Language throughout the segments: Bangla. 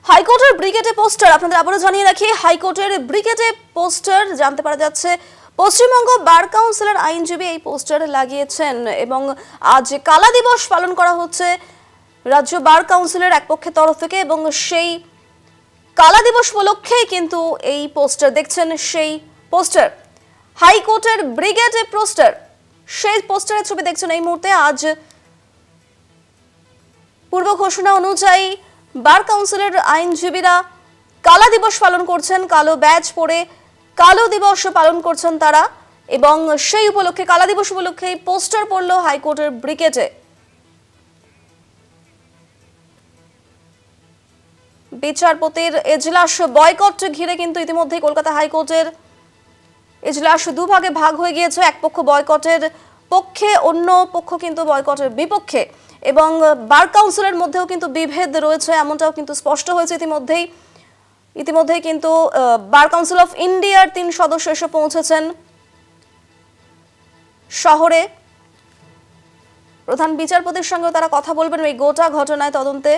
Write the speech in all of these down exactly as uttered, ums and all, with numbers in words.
হাইকোর্টের ব্রিগেডে পোস্টার আপনাদের আবারও জানিয়ে রাখি হাইকোর্টের ব্রিগেডে পোস্টার জানতে পারা যাচ্ছে পশ্চিমবঙ্গ বার কাউন্সিলের আইনজীবী এই পোস্টার লাগিয়েছেন এবং আজ কালা দিবস পালন করা হচ্ছে রাজ্য বার কাউন্সিলের এক পক্ষের তরফ থেকে এবং সেই কালা দিবস উপলক্ষে কিন্তু এই পোস্টার দেখছেন সেই পোস্টার হাইকোর্টের ব্রিগেডে পোস্টার সেই পোস্টারের ছবি দেখছেন এই মুহূর্তে আজ পূর্ব ঘোষণা অনুযায়ী বার কাউন্সিলের আইনজীবীরা কালা দিবস পালন করছেন কালো ব্যাজ পরে কালো দিবস পালন করছেন তারা এবং সেই উপলক্ষে কালা দিবস উপলক্ষে পোস্টার পড়ল হাইকোর্টের ব্রিগেডে বিচারপতির এজলাস বয়কট ঘিরে কিন্তু ইতিমধ্যে কলকাতা হাইকোর্টের এজলাস দুভাগে ভাগ হয়ে গিয়েছে এক পক্ষ বয়কটের পক্ষে অন্য পক্ষ কিন্তু বয়কটের বিপক্ষে এবং বার কাউন্সিলের মধ্যেও কিন্তু বিভেদ রয়েছে এমনটাও কিন্তু স্পষ্ট হয়েছে ইতিমধ্যেই ইতিমধ্যেই কিন্তু বার কাউন্সিল অফ ইন্ডিয়ার তিন সদস্য এসে পৌঁছেছেন শহরে প্রধান বিচারপতির সঙ্গে তারা কথা বলবেন এই গোটা ঘটনায় তদন্তে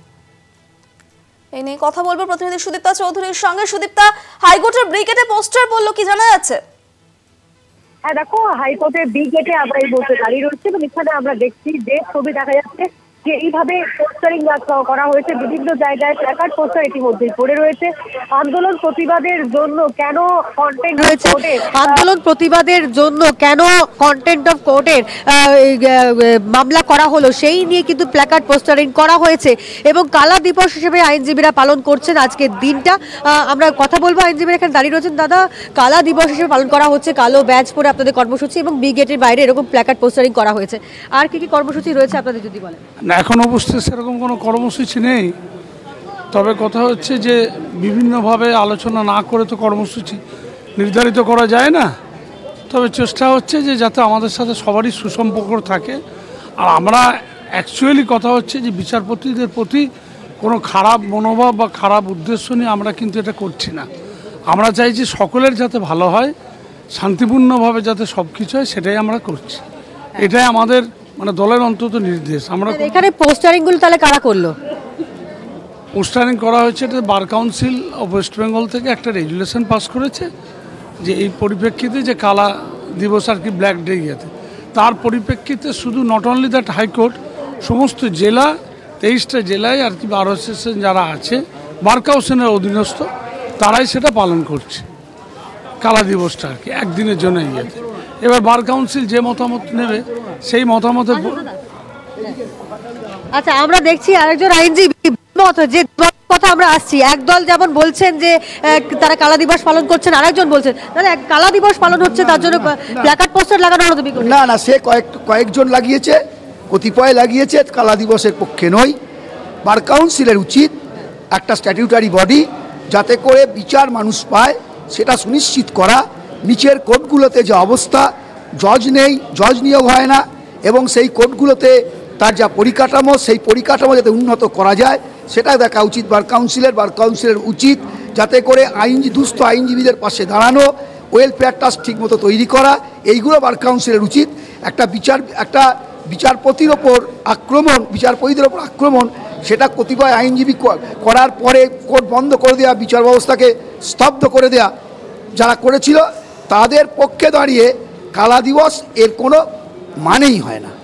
এই নিয়ে কথা বলবো প্রতিনিধি সুদীপ্তা চৌধুরীর সঙ্গে সুদীপ্তা হাইকোর্টের ব্রিগেডে পোস্টার পড়লো কি জানা যাচ্ছে হ্যাঁ দেখো হাইকোর্টের ব্রিগেডে আমরা এই বলতে দাঁড়িয়ে রয়েছে এবং এখানে আমরা দেখছি যে ছবি দেখা যাচ্ছে যে এইভাবে পোস্টারিং করা হয়েছে বিভিন্ন জায়গায় প্ল্যাকার্ড পোস্টার ইতিমধ্যেই পড়ে রয়েছে আন্দোলন প্রতিবাদের জন্য কেন কন্টেন্ট রয়েছে আন্দোলন প্রতিবাদের জন্য কেন কন্টেন্ট অফ কোর্টের মামলা করা হলো সেই নিয়ে কিন্তু প্ল্যাকার্ড পোস্টারিং করা হয়েছে এবং কালা দিবস হিসেবে আইনজীবীরা পালন করছেন আজকের দিনটা আমরা কথা বলবো আইনজীবীরা এখানে দাঁড়িয়ে রয়েছেন দাদা কালা দিবস হিসেবে পালন করা হচ্ছে কালো ব্যাজ পরে আপনাদের কর্মসূচি এবং ব্রিগেডের বাইরে এরকম প্ল্যাকার্ড পোস্টারিং করা হয়েছে আর কি কি কর্মসূচি রয়েছে আপনাদের যদি বলেন এখন অবশ্যই সেরকম কোনো কর্মসূচি নেই তবে কথা হচ্ছে যে বিভিন্নভাবে আলোচনা না করে তো কর্মসূচি নির্ধারিত করা যায় না তবে চেষ্টা হচ্ছে যে যাতে আমাদের সাথে সবারই সুসম্পর্ক থাকে আর আমরা অ্যাকচুয়ালি কথা হচ্ছে যে বিচারপতিদের প্রতি কোনো খারাপ মনোভাব বা খারাপ উদ্দেশ্য নিয়ে আমরা কিন্তু এটা করছি না আমরা চাইছি সকলের যাতে ভালো হয় শান্তিপূর্ণভাবে যাতে সব কিছু হয় সেটাই আমরা করছি এটাই আমাদের মানে দলের অন্তত নির্দেশ আমরা এখানে পোস্টারিং গুলো তাহলে কারা করলো পোস্টারিং করা হয়েছে এটা bar council of West Bengal থেকে একটা রেজুলেশন পাস করেছে যে এই পরিপ্রেক্ষিতে যে কালা দিবস আর কি ব্ল্যাক ডে ইয়েতে তার পরিপ্রেক্ষিতে শুধু নট অনলি দ্যাট হাইকোর্ট সমস্ত জেলা তেইশটা জেলায় আর কি বার অ্যাসোসিয়েশন যারা আছে বার কাউন্সিলের অধীনস্থ তারাই সেটা পালন করছে কালা দিবসটা আর কি একদিনের জন্য ইয়েতে এবার বার কাউন্সিল যে মতামত নেবে সেই মতামতের আচ্ছা আমরা দেখছি আরেকজন আইনজীবী যে কথা আমরা আসছি একদল যেমন বলছেন যে তারা কালা দিবস পালন করছেন আরেকজন বলছেন তাহলে কালা দিবস পালন হচ্ছে তার জন্য প্ল্যাকার্ড পোস্টার লাগানো হলো না না সে কয়েক কয়েকজন লাগিয়েছে কতিপয় লাগিয়েছে কালা দিবসের পক্ষে নয় বার কাউন্সিলের উচিত একটা স্ট্যাটিউটারি বডি যাতে করে বিচার মানুষ পায় সেটা সুনিশ্চিত করা নিচের কোর্টগুলোতে যে অবস্থা জজ নেই জজ নিয়োগ হয় না এবং সেই কোর্টগুলোতে তার যা পরিকাঠামো সেই পরিকাঠামো যাতে উন্নত করা যায় সেটা দেখা উচিত বার কাউন্সিলের বার কাউন্সিলের উচিত যাতে করে আইন দুস্থ আইনজীবীদের পাশে দাঁড়ানো ওয়েলফেয়ার ট্রাস্ট ঠিকমতো তৈরি করা এইগুলো বার কাউন্সিলের উচিত একটা বিচার একটা বিচারপতির ওপর আক্রমণ বিচারপতিদের ওপর আক্রমণ সেটা কতিপয় আইনজীবী করার পরে কোর্ট বন্ধ করে দেওয়া বিচার ব্যবস্থাকে স্তব্ধ করে দেওয়া যারা করেছিল তাদের পক্ষে দাঁড়িয়ে কালা দিবস এর কোনো মানেই হয় না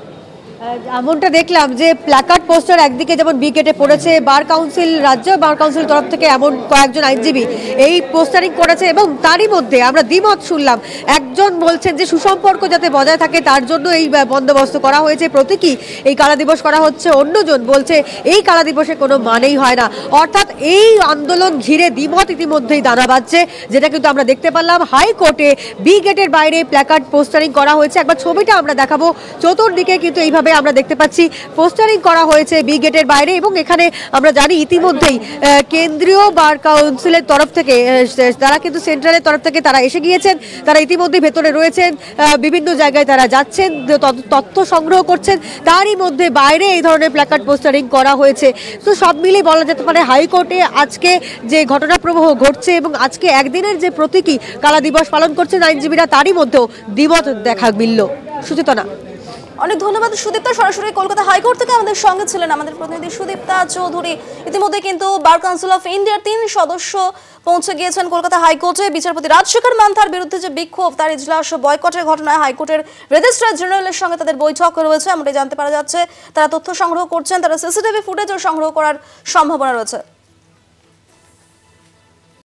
এমনটা দেখলাম যে প্ল্যাকার্ড পোস্টার একদিকে যেমন ব্রিগেডে পড়েছে বার কাউন্সিল রাজ্য বার কাউন্সিল তরফ থেকে এমন কয়েকজন আইনজীবী এই পোস্টারিং করেছে এবং তারই মধ্যে আমরা দ্বিমত শুনলাম একজন বলছেন যে সুসম্পর্ক যাতে বজায় থাকে তার জন্য এই বন্দোবস্ত করা হয়েছে প্রতীকী এই কালা দিবস করা হচ্ছে অন্যজন বলছে এই কালা দিবসে কোনো মানেই হয় না অর্থাৎ এই আন্দোলন ঘিরে দ্বিমত ইতিমধ্যেই দানা বাজছে যেটা কিন্তু আমরা দেখতে পারলাম হাইকোর্টে ব্রিগেডের বাইরে প্ল্যাকার্ড পোস্টারিং করা হয়েছে একবার ছবিটা আমরা দেখাবো চতুর্দিকে কিন্তু এইভাবে আমরা দেখতে পাচ্ছি পোস্টারিং করা হয়েছে ব্রিগেডের বাইরে এবং এখানে আমরা জানি ইতিমধ্যেই কেন্দ্রীয় বার কাউন্সিলের তরফ থেকে তারা কিন্তু সেন্ট্রালের তরফ থেকে তারা এসে গিয়েছেন তারা ইতিমধ্যেই ভেতরে রয়েছেন বিভিন্ন জায়গায় তারা যাচ্ছেন তথ্য সংগ্রহ করছেন তারই মধ্যে বাইরে এই ধরনের প্ল্যাকার্ড পোস্টারিং করা হয়েছে তো সব মিলিয়ে বলা যেতে পারে হাইকোর্টে আজকে যে ঘটনা প্রবাহ ঘটছে এবং আজকে একদিনের যে প্রতীকী কালা দিবস পালন করছেন আইনজীবীরা তারই মধ্যেও দ্বিমত দেখা মিলল সুচেতনা অনেক ধন্যবাদ সুদীপ্তা সরাসরি কলকাতা হাইকোর্ট থেকে আমাদের সঙ্গে ছিলেন আমাদের প্রতিনিধি সুদীপ্তা চৌধুরী। ইতিমধ্যে কিন্তু বার কাউন্সিল অফ ইন্ডিয়ার তিন সদস্য পৌঁছে গিয়েছেন কলকাতা হাইকোর্টে। বিচারপতি রাজশেখর মান্থার বিরুদ্ধে যে বিক্ষোভ, তার ইজলাস বয়কটের ঘটনায় হাইকোর্টের রেজিস্ট্রার জেনারেলের সঙ্গে তাদের বৈঠক রয়েছে, এমনটাই জানতে পারা যাচ্ছে। তারা তথ্য সংগ্রহ করছেন, তারা সিসিটিভি ফুটেজও সংগ্রহ করার সম্ভাবনা রয়েছে।